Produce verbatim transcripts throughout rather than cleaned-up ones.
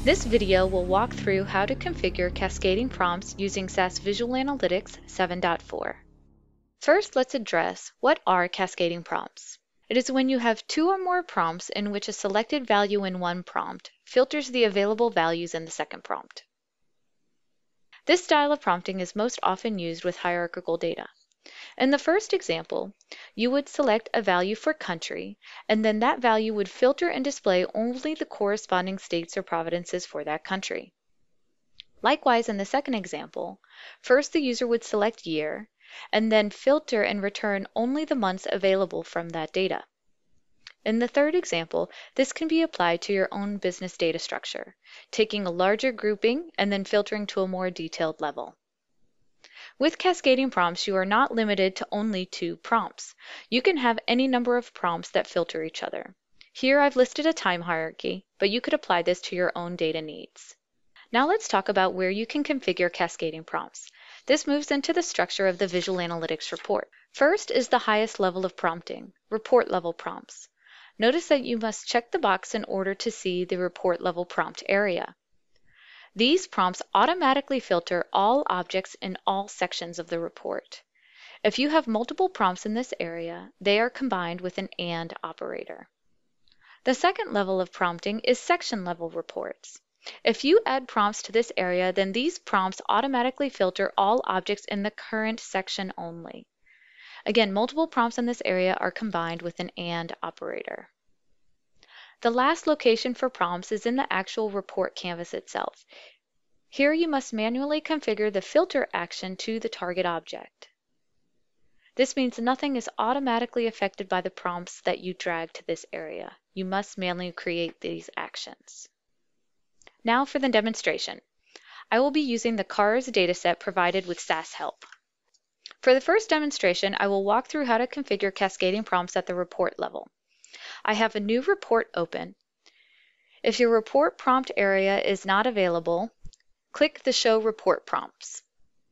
This video will walk through how to configure cascading prompts using S A S Visual Analytics seven point four. First, let's address what are cascading prompts. It is when you have two or more prompts in which a selected value in one prompt filters the available values in the second prompt. This style of prompting is most often used with hierarchical data. In the first example, you would select a value for country, and then that value would filter and display only the corresponding states or provinces for that country. Likewise, in the second example, first the user would select year, and then filter and return only the months available from that data. In the third example, this can be applied to your own business data structure, taking a larger grouping and then filtering to a more detailed level. With cascading prompts, you are not limited to only two prompts. You can have any number of prompts that filter each other. Here I've listed a time hierarchy, but you could apply this to your own data needs. Now let's talk about where you can configure cascading prompts. This moves into the structure of the Visual Analytics report. First is the highest level of prompting, report level prompts. Notice that you must check the box in order to see the report level prompt area. These prompts automatically filter all objects in all sections of the report. If you have multiple prompts in this area, they are combined with an AND operator. The second level of prompting is section level reports. If you add prompts to this area, then these prompts automatically filter all objects in the current section only. Again, multiple prompts in this area are combined with an AND operator. The last location for prompts is in the actual report canvas itself. Here you must manually configure the filter action to the target object. This means nothing is automatically affected by the prompts that you drag to this area. You must manually create these actions. Now for the demonstration. I will be using the CARS dataset provided with S A S Help. For the first demonstration, I will walk through how to configure cascading prompts at the report level. I have a new report open. If your report prompt area is not available, click the Show Report Prompts.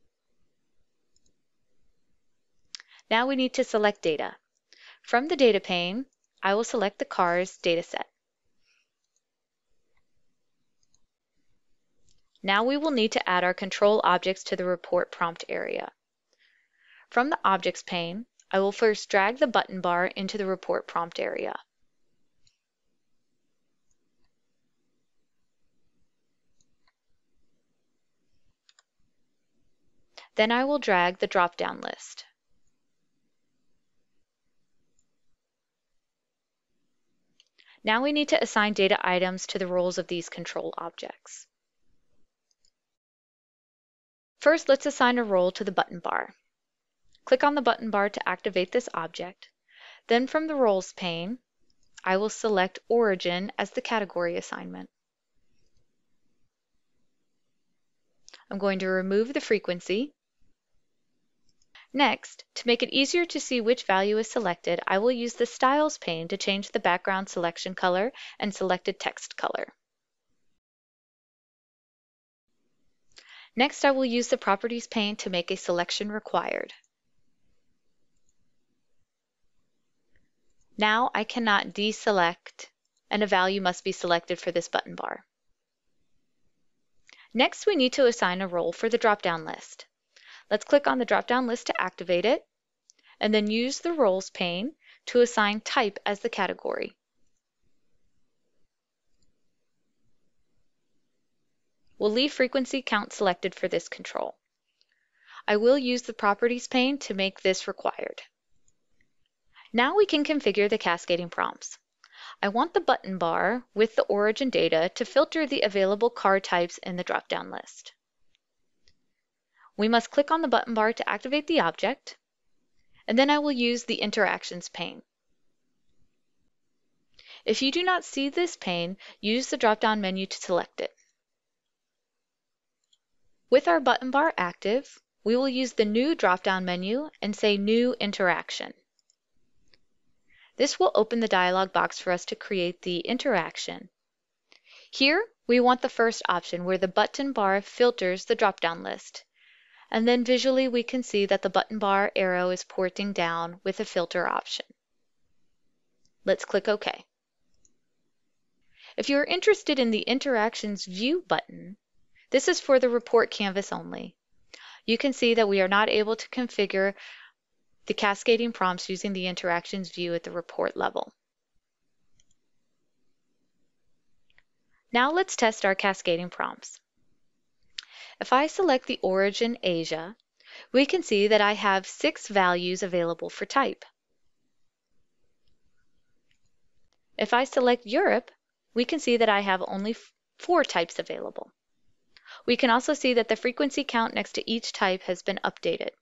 Now we need to select data. From the data pane, I will select the CARS dataset. Now we will need to add our control objects to the report prompt area. From the Objects pane, I will first drag the button bar into the report prompt area. Then I will drag the drop-down list. Now we need to assign data items to the roles of these control objects. First, let's assign a role to the button bar. Click on the button bar to activate this object. Then from the Roles pane, I will select Origin as the category assignment. I'm going to remove the frequency. Next, to make it easier to see which value is selected, I will use the Styles pane to change the background selection color and selected text color. Next, I will use the Properties pane to make a selection required. Now I cannot deselect, and a value must be selected for this button bar. Next, we need to assign a role for the drop-down list. Let's click on the drop-down list to activate it, and then use the Roles pane to assign Type as the category. We'll leave frequency count selected for this control. I will use the Properties pane to make this required. Now we can configure the cascading prompts. I want the button bar with the origin data to filter the available card types in the drop-down list. We must click on the button bar to activate the object, and then I will use the Interactions pane. If you do not see this pane, use the drop-down menu to select it. With our button bar active, we will use the New drop-down menu and say New Interaction. This will open the dialog box for us to create the interaction. Here, we want the first option where the button bar filters the drop-down list. And then visually we can see that the button bar arrow is pointing down with a filter option. Let's click OK. If you're interested in the Interactions View button, this is for the report canvas only. You can see that we are not able to configure the cascading prompts using the Interactions view at the report level. Now let's test our cascading prompts. If I select the origin Asia, we can see that I have six values available for type. If I select Europe, we can see that I have only four types available. We can also see that the frequency count next to each type has been updated.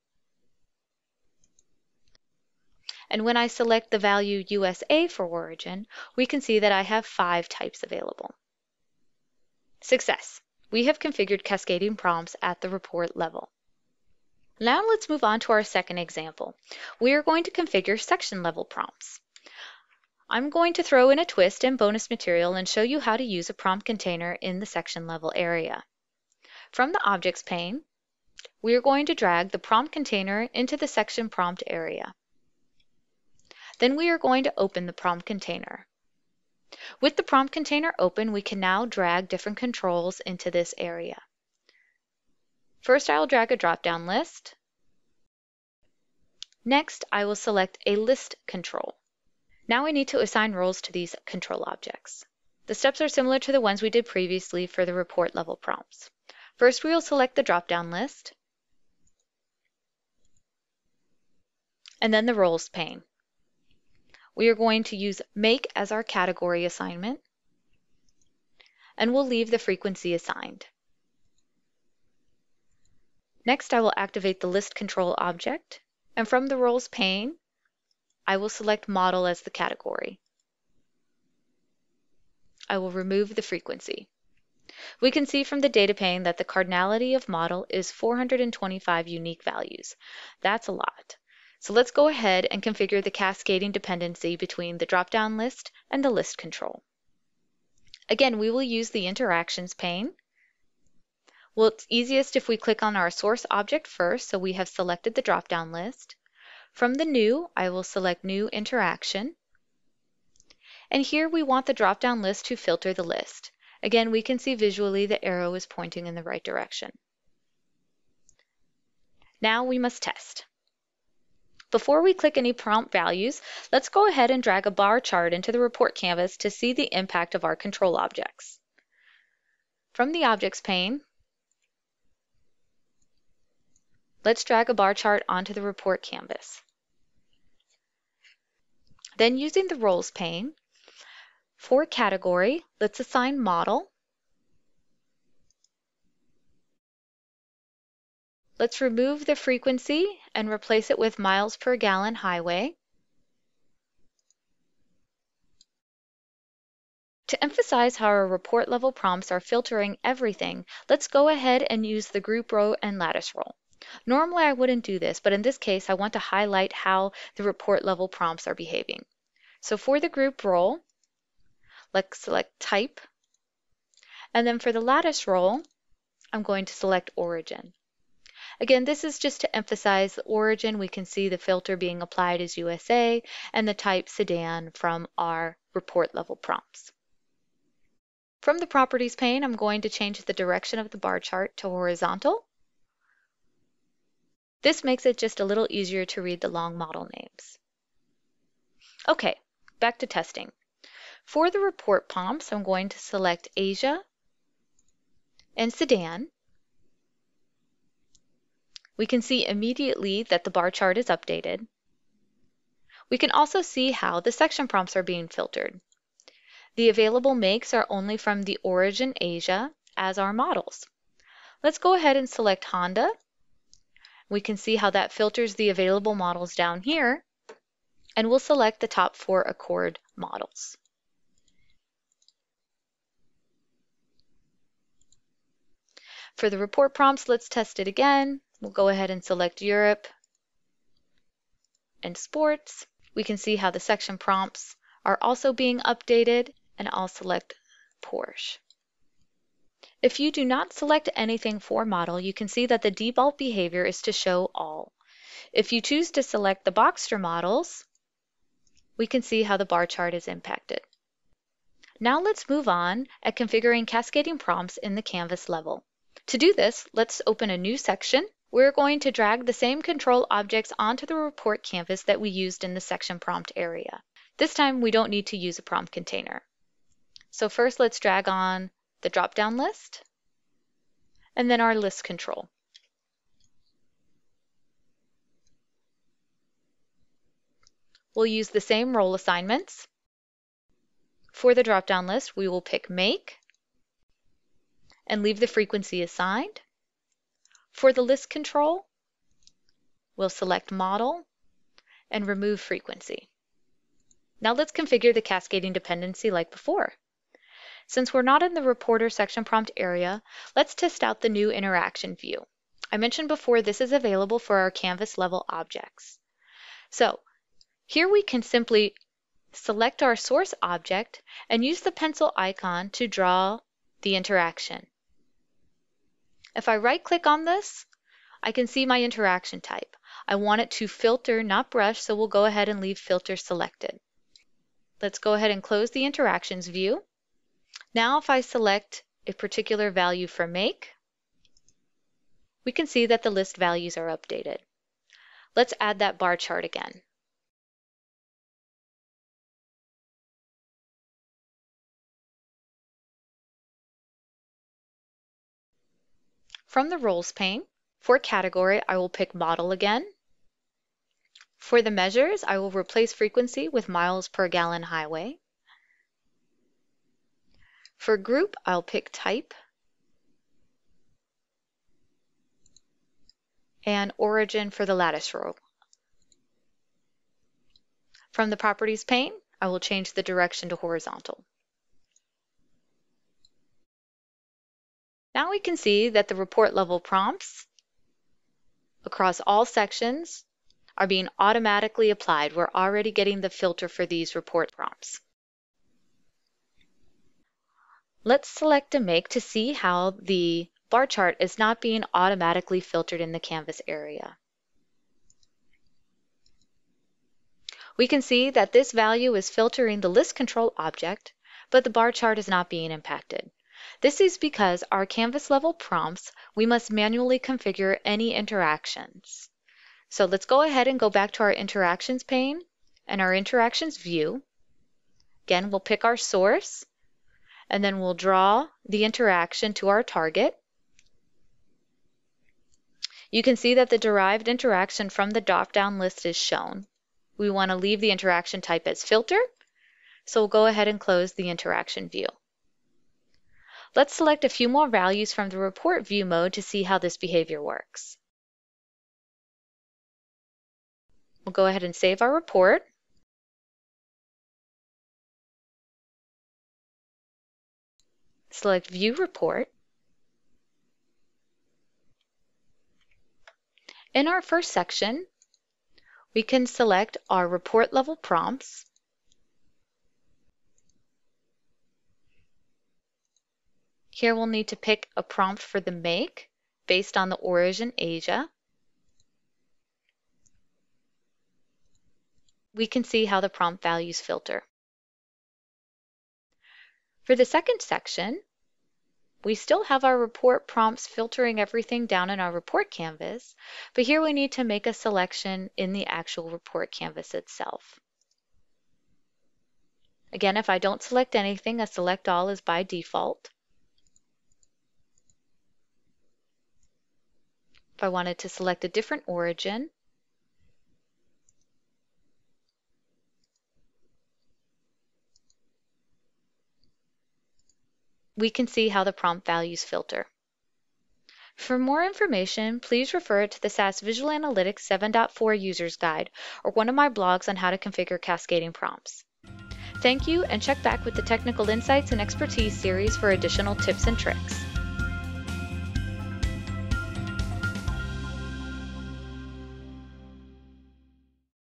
And when I select the value U S A for origin, we can see that I have five types available. Success! We have configured cascading prompts at the report level. Now let's move on to our second example. We are going to configure section level prompts. I'm going to throw in a twist and bonus material and show you how to use a prompt container in the section level area. From the Objects pane, we are going to drag the prompt container into the section prompt area. Then we are going to open the prompt container. With the prompt container open, we can now drag different controls into this area. First, I will drag a drop-down list. Next, I will select a list control. Now we need to assign roles to these control objects. The steps are similar to the ones we did previously for the report level prompts. First, we will select the drop-down list, and then the roles pane. We are going to use make as our category assignment, and we'll leave the frequency assigned. Next, I will activate the list control object, and from the roles pane, I will select model as the category. I will remove the frequency. We can see from the data pane that the cardinality of model is four hundred twenty-five unique values. That's a lot. So let's go ahead and configure the cascading dependency between the drop-down list and the list control. Again, we will use the Interactions pane. Well, it's easiest if we click on our source object first, so we have selected the drop-down list. From the New, I will select New Interaction. And here we want the drop-down list to filter the list. Again, we can see visually the arrow is pointing in the right direction. Now we must test. Before we click any prompt values, let's go ahead and drag a bar chart into the report canvas to see the impact of our control objects. From the Objects pane, let's drag a bar chart onto the report canvas. Then using the Roles pane, for category, let's assign model. Let's remove the frequency and replace it with miles per gallon highway. To emphasize how our report level prompts are filtering everything, let's go ahead and use the group row and lattice role. Normally I wouldn't do this, but in this case I want to highlight how the report level prompts are behaving. So for the group role, let's select type, and then for the lattice role, I'm going to select origin. Again, this is just to emphasize the origin. We can see the filter being applied as U S A and the type sedan from our report level prompts. From the Properties pane, I'm going to change the direction of the bar chart to horizontal. This makes it just a little easier to read the long model names. Okay, back to testing. For the report prompts, I'm going to select Asia and sedan. We can see immediately that the bar chart is updated. We can also see how the section prompts are being filtered. The available makes are only from the origin Asia as our models. Let's go ahead and select Honda. We can see how that filters the available models down here, and we'll select the top four Accord models. For the report prompts, let's test it again. We'll go ahead and select Europe and Sports. We can see how the section prompts are also being updated, and I'll select Porsche. If you do not select anything for model, you can see that the default behavior is to show all. If you choose to select the Boxster models, we can see how the bar chart is impacted. Now let's move on at configuring cascading prompts in the Canvas level. To do this, let's open a new section. We're going to drag the same control objects onto the report canvas that we used in the section prompt area. This time we don't need to use a prompt container. So first let's drag on the drop-down list and then our list control. We'll use the same role assignments. For the drop-down list, we will pick Make and leave the frequency assigned. For the list control, we'll select Model and remove frequency. Now let's configure the cascading dependency like before. Since we're not in the reporter section prompt area, let's test out the new interaction view. I mentioned before this is available for our Canvas level objects. So here we can simply select our source object and use the pencil icon to draw the interaction. If I right-click on this, I can see my interaction type. I want it to filter, not brush, so we'll go ahead and leave filter selected. Let's go ahead and close the interactions view. Now if I select a particular value for Make, we can see that the list values are updated. Let's add that bar chart again. From the Roles pane, for category, I will pick Model again. For the measures, I will replace frequency with miles per gallon highway. For group, I'll pick Type and Origin for the lattice row. From the Properties pane, I will change the direction to horizontal. Now we can see that the report level prompts across all sections are being automatically applied. We're already getting the filter for these report prompts. Let's select a Make to see how the bar chart is not being automatically filtered in the Canvas area. We can see that this value is filtering the list control object, but the bar chart is not being impacted. This is because our Canvas level prompts, we must manually configure any interactions. So let's go ahead and go back to our interactions pane and our interactions view. Again, we'll pick our source and then we'll draw the interaction to our target. You can see that the derived interaction from the drop-down list is shown. We want to leave the interaction type as filter, so we'll go ahead and close the interaction view. Let's select a few more values from the report view mode to see how this behavior works. We'll go ahead and save our report. Select View Report. In our first section, we can select our report level prompts. Here we'll need to pick a prompt for the Make based on the origin Asia. We can see how the prompt values filter. For the second section, we still have our report prompts filtering everything down in our report canvas, but here we need to make a selection in the actual report canvas itself. Again, if I don't select anything, a select all is by default. If I wanted to select a different origin, we can see how the prompt values filter. For more information, please refer to the S A S Visual Analytics seven point four User's Guide or one of my blogs on how to configure cascading prompts. Thank you, and check back with the Technical Insights and Expertise series for additional tips and tricks.